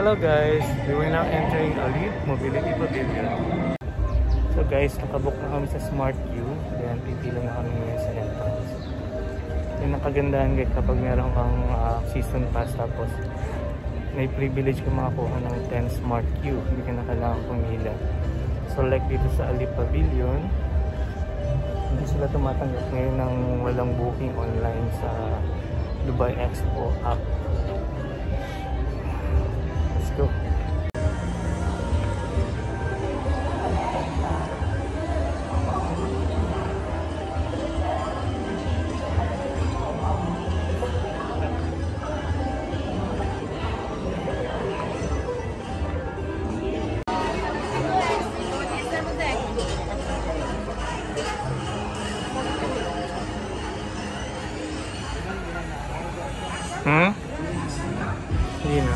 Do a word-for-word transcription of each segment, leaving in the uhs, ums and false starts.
Hello guys, we were now entering Ali Mobility Pavilion. So guys, nakabook na kami sa Smart Queue. Then pipila na kami ngayon sa entrance. Yung nakagandahan guys, kapag meron kang uh, season pass tapos may privilege ka makakuha ng ten Smart Queue, hindi ka na kailangan pumila. So like dito sa Ali Pavilion, hindi sila tumatanggap ngayon ng walang booking online sa Dubai Expo app. Let's go. Hmm? Hindi na.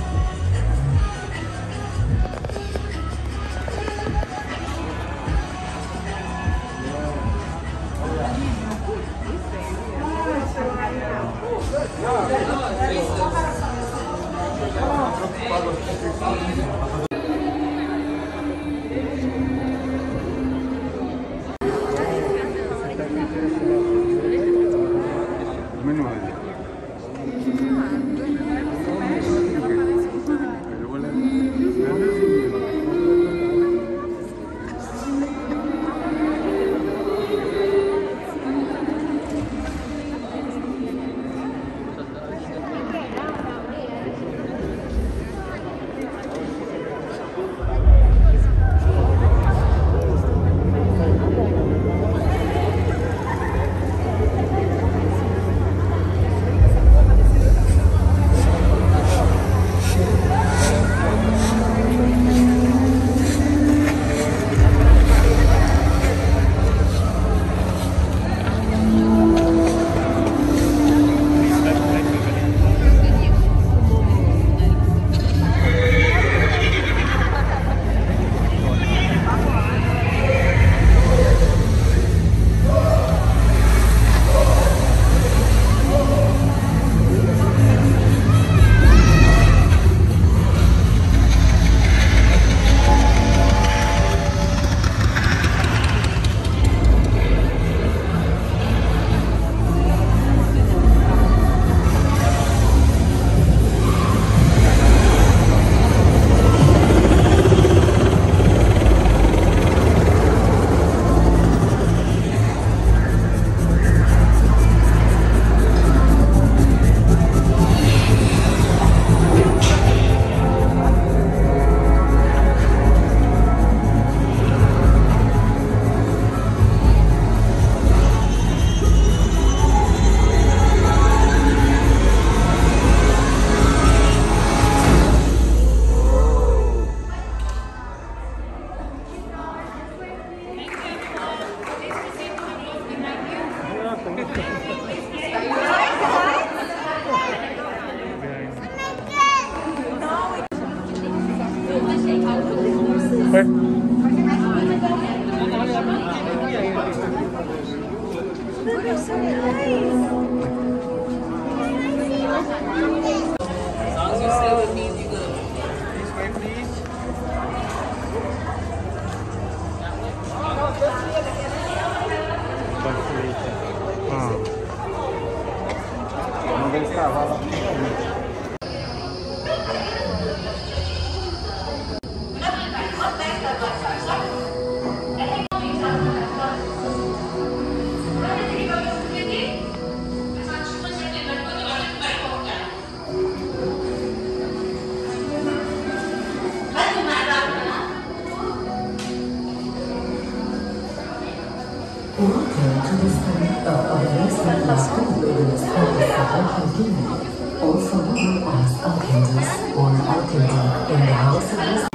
Welcome to the site of Aviation Lab Buildings of the Southern Kingdom, also known as Alkindus or Alkindi in the House of Wisdom.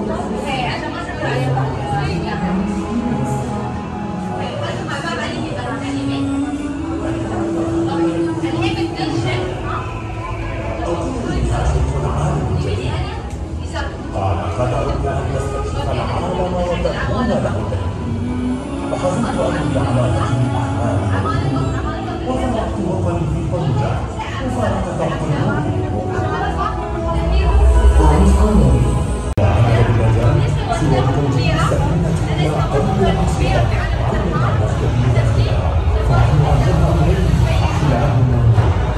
فحظيت أني على أجل الأعمال وفرقت وطني في طنجة وفارقت القلوب وبتوجيه السفينة إلى أي عاصفة عرض مستفيد داخلها فنحن أرسلنا إليه خلال الموت.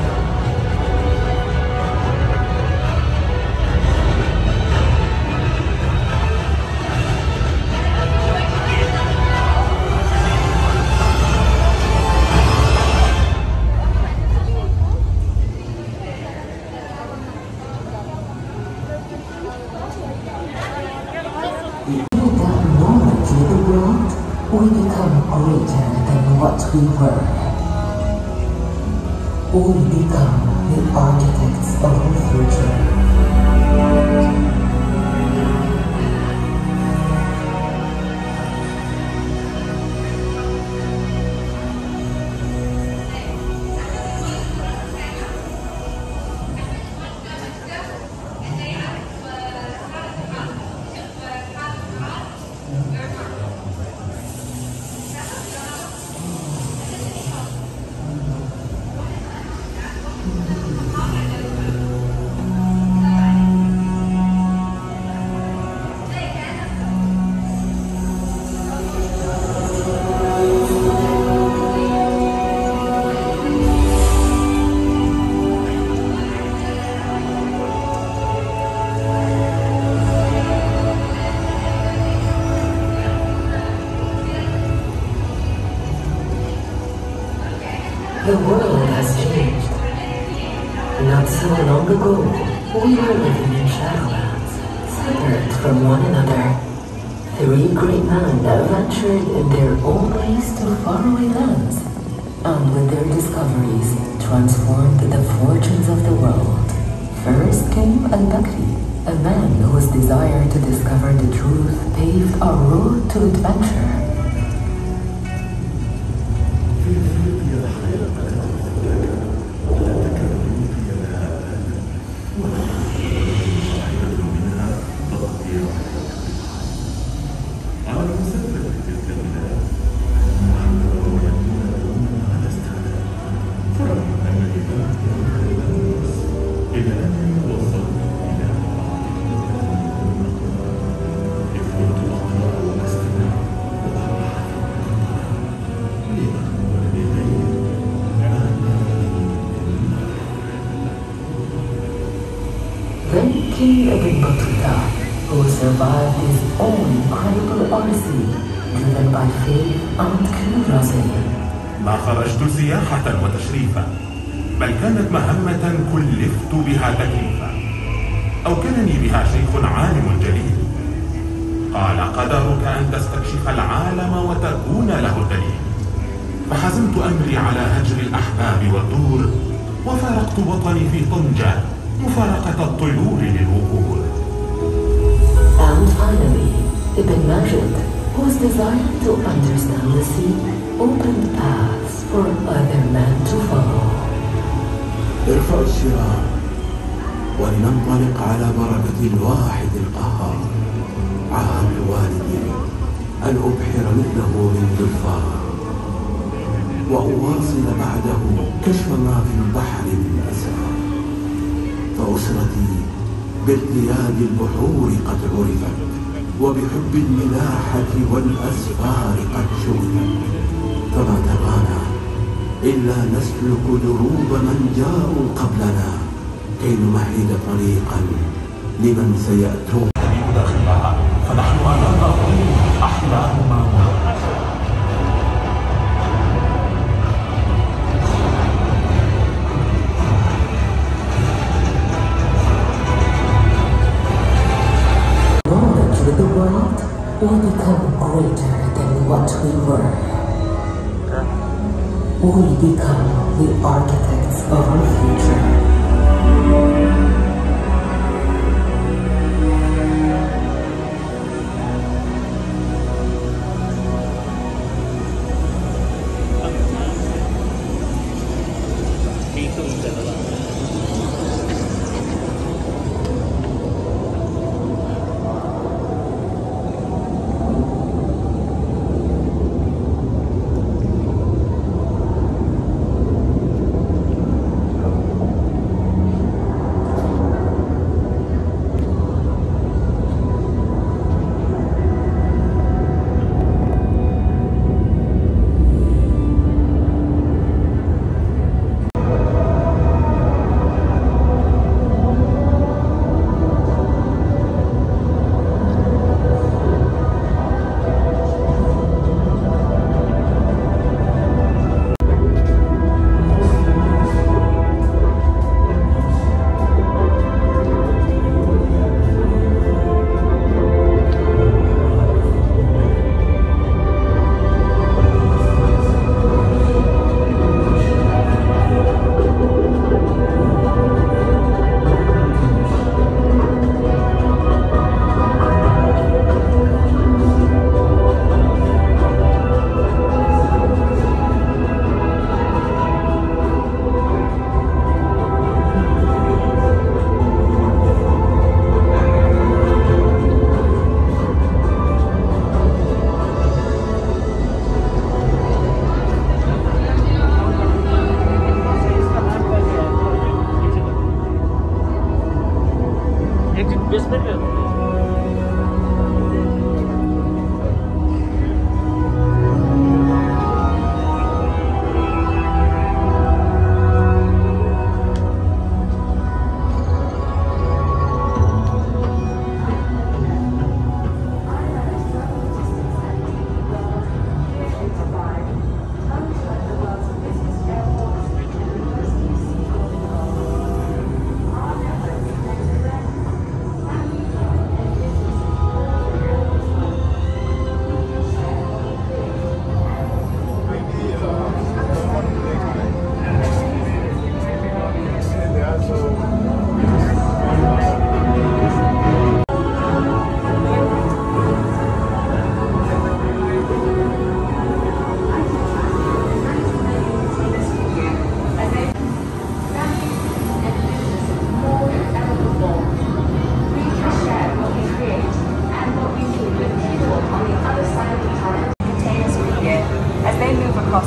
We become greater than what we were. We become the architects of our future. The world has changed. Not so long ago, we were living in Shadowlands, separate from one another. Three great men ventured in their own ways to faraway lands, and with their discoveries, transformed the fortunes of the world. First came Al-Bakri, a man whose desire to discover the truth paved a road to adventure. Then King Ibn Battuta, who survived his own incredible odyssey, driven by faith and curiosity. ما خرجت سياحة وتشريفا، بل كانت مهمة كلفت بها تكليفا، أوكلني بها شيخ عالم جليل، قال قدرك أن تستكشف العالم وتكون له دليل. فحزمت أمري على هجر الأحباب والدور، وفارقت وطني في طنجة مفارقة الطيور للوقور. And finally, Ibn Majid, whose desire to understand the sea opened paths for other men to follow. ارفع الشراع ولننطلق على بركة الواحد القهار. عهد والدي أن أبحر مثله من ذلفار، وأواصل بعده كشف ما في البحر من أسرار. فأسرتي بارتياد البحور قد عرفت، وبحب الملاحة والأسفار قد شغفت. فما تبانا إلا نسلك دروب من جاءوا قبلنا، كي نمهد طريقا لمن سيأتون. داخلها فنحن أمام أحلام ماما. With the world, we become greater than what we were. We become the architects of our future.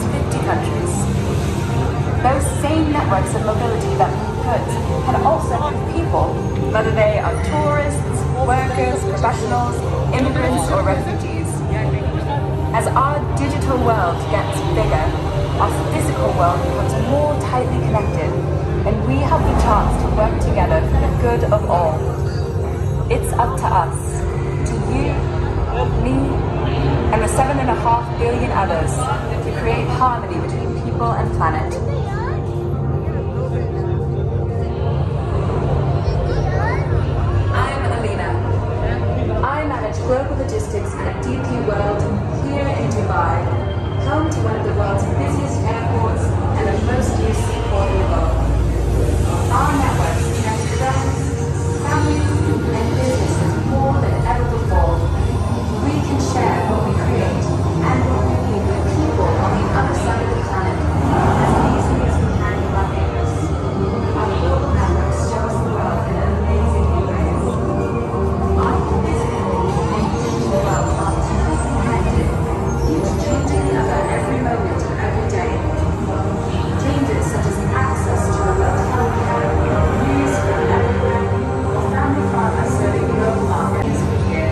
fifty countries. Those same networks of mobility that move goods can also move people, whether they are tourists, workers, professionals, immigrants, or refugees. As our digital world gets bigger, our physical world becomes more tightly connected, and we have the chance to work together for the good of all. It's up to us, to you, me, and the seven and a half billion others, to create harmony between people and planet. I'm Alina. I manage global logistics at D P World here in Dubai, home to one of the world's busiest airports and the most used seaport in the world. Our networks connect friends, family, and businesses more than ever before. We can share what we create and what we need with people on the other side of the planet as easily as we can with our neighbors. Our global networks show us the world in amazing new ways. Our physical and digital world are tightly connected, each changing the other every moment of every day. Changes such as access to remote healthcare, news from everywhere, or family farmers serving local markets here.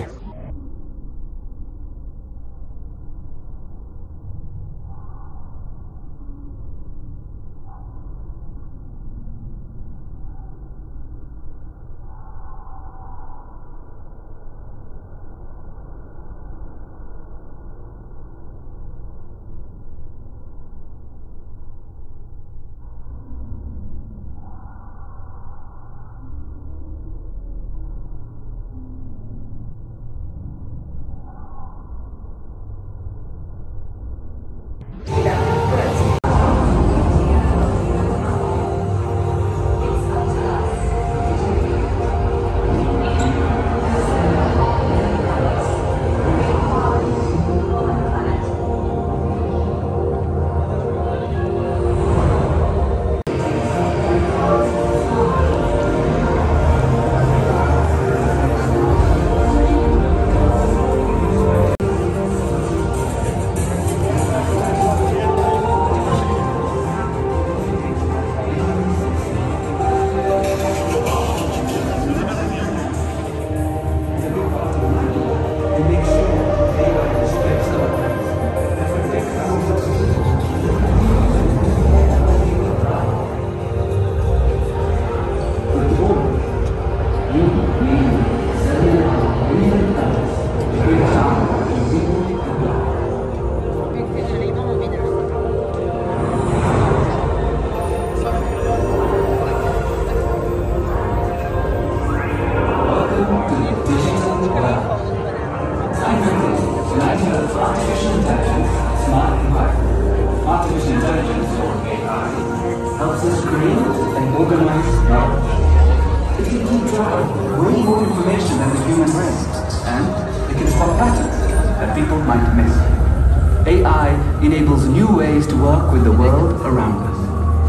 A I enables new ways to work with the world around us.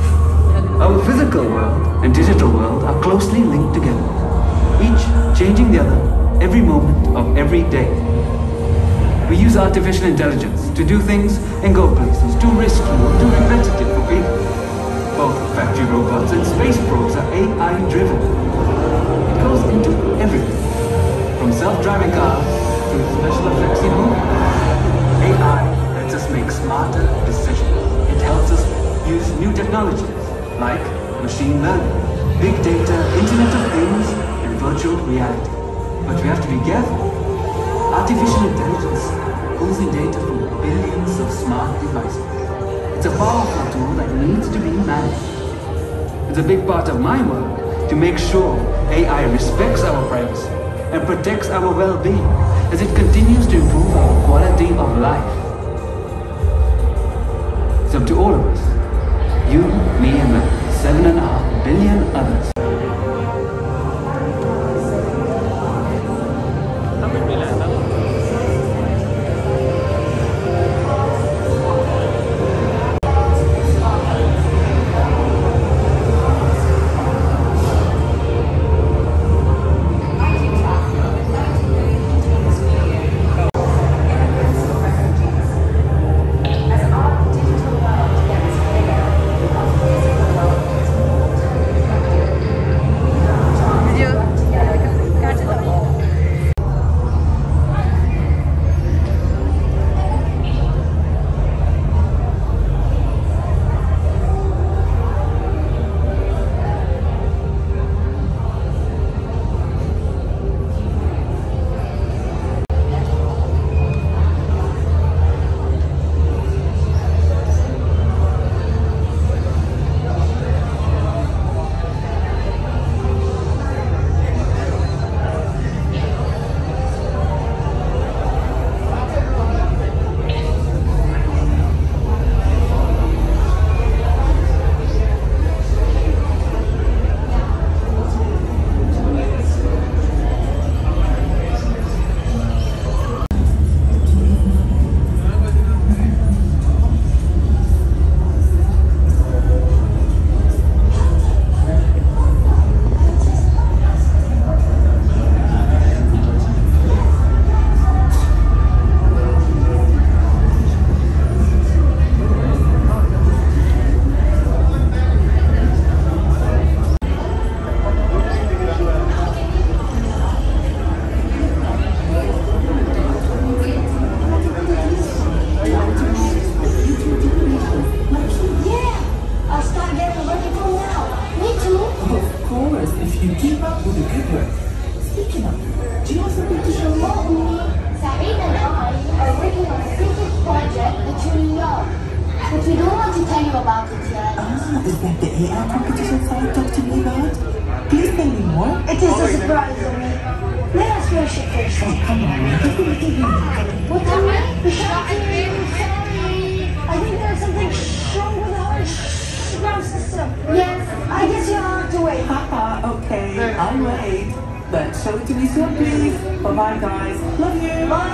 Our physical world and digital world are closely linked together, each changing the other every moment of every day. We use artificial intelligence to do things and go places too risky or too repetitive for people. Both factory robots and space probes are A I-driven. It goes into everything, from self-driving cars to special effects in movies. A I lets us make smarter decisions. It helps us use new technologies like machine learning, big data, Internet of Things, and virtual reality. But we have to be careful. Artificial intelligence pulls in data from billions of smart devices. It's a powerful tool that needs to be managed. It's a big part of my work to make sure A I respects our privacy and protects our well-being as it continues to improve our quality of life. It's up to all of us, you, me, and the seven and a half billion others. As our we don't want to tell you about it yet. Ah, is that the A I competition site talked to me about? Please tell me more. It is a surprise for me. Let us finish it first. Oh, come on. What the heck? We shot you. Sorry. I think there's something wrong with the whole ground system. Yes, I guess you'll have to wait. Haha, okay. I'll wait. But show it to me soon, please. Bye-bye, guys. Love you. Bye.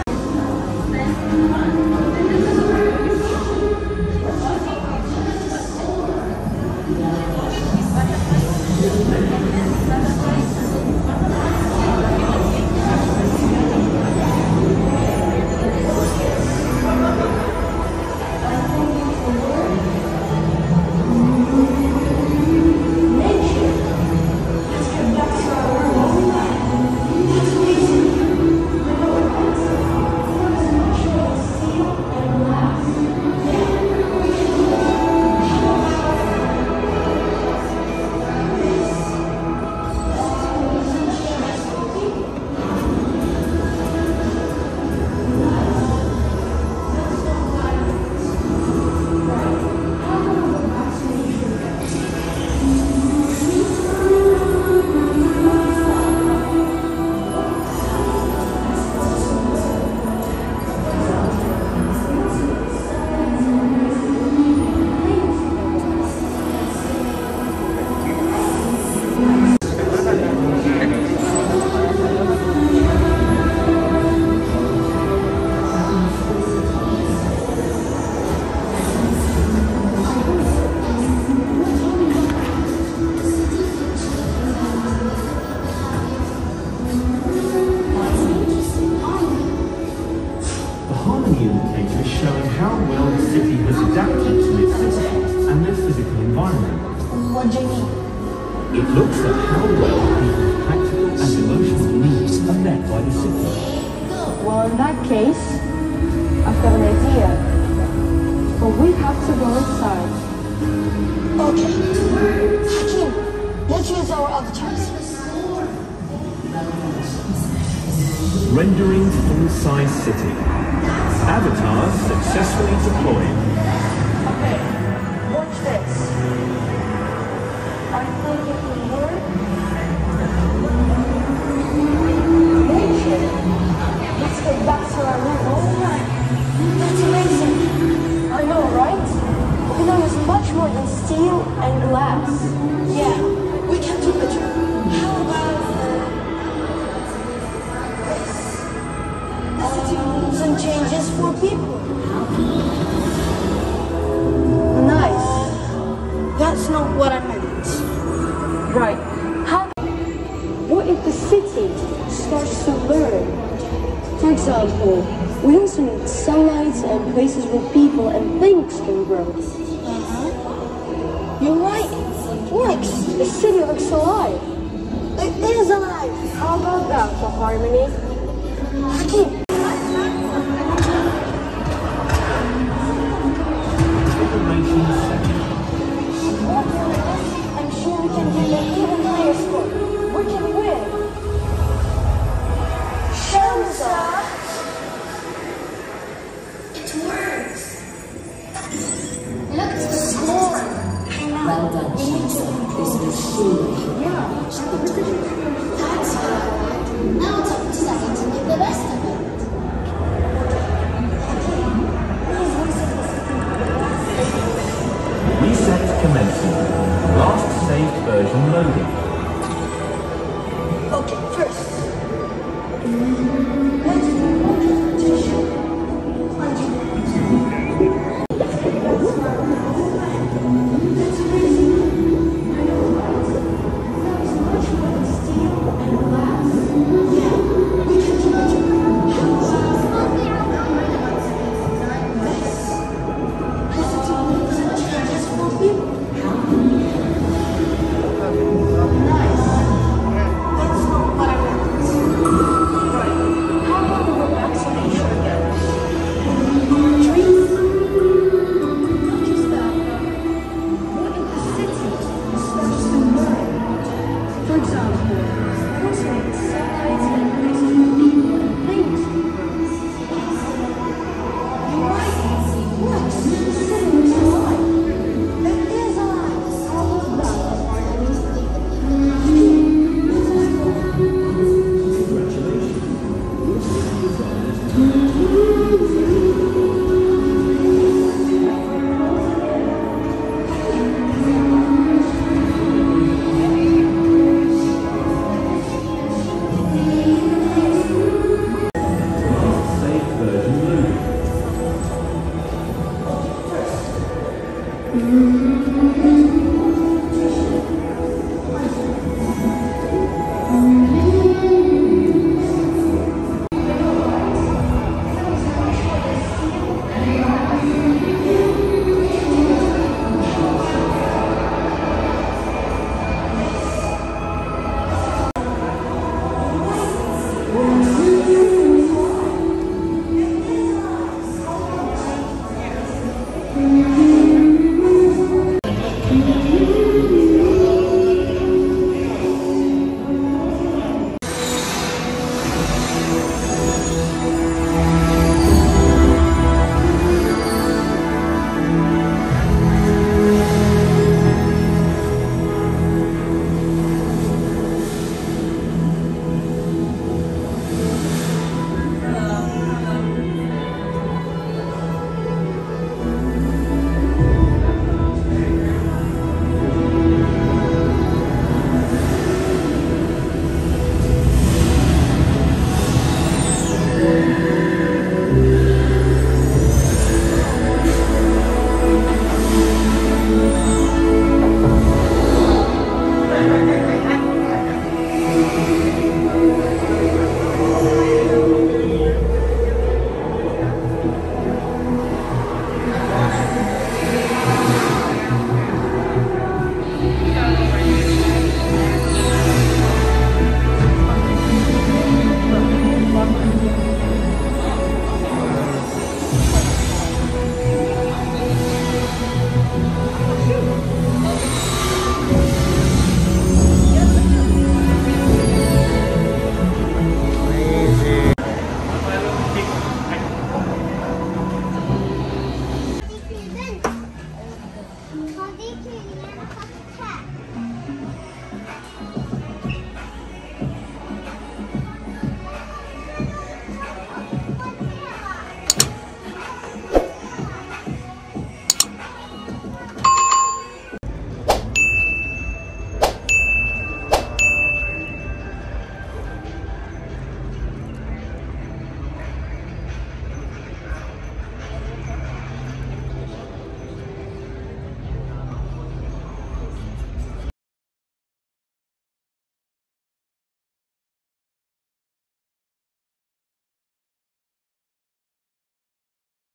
What do you mean? It looks at how well people's practical and emotional needs are met by the city. Well, in that case, I've got an idea. But we have to go inside. Okay. Hakim, let's use our avatars. Rendering full-size city. Avatars successfully deployed. Okay, watch this. I think it will work. Nature. Let's get back to our room. Alright. That's amazing. I know, right? You know, it's much more than steel and glass. Yeah, we can do better. How about this? The city rules and changes for people. Nice. That's not what I meant. Right. How? What if the city starts to learn? For example, we also need sunlight and places where people and things can grow. Uh-huh. You're right. It works. The city looks alive. It is alive. How about that for harmony? Hakim. Information second. I'm sure we can get an even higher score. We can win. Shamsa! It works. Look at the score. Well done, Shamsa. This will surely help you reach the top. That's right. Now it's up to Saki to make the best of it. Reset commencing. Last saved version loading. Okay, first. Let's do competition. That's amazing. Much more than steel and glass. Yeah, we can do better. How about this? The city rules and changes for people. Mm-hmm.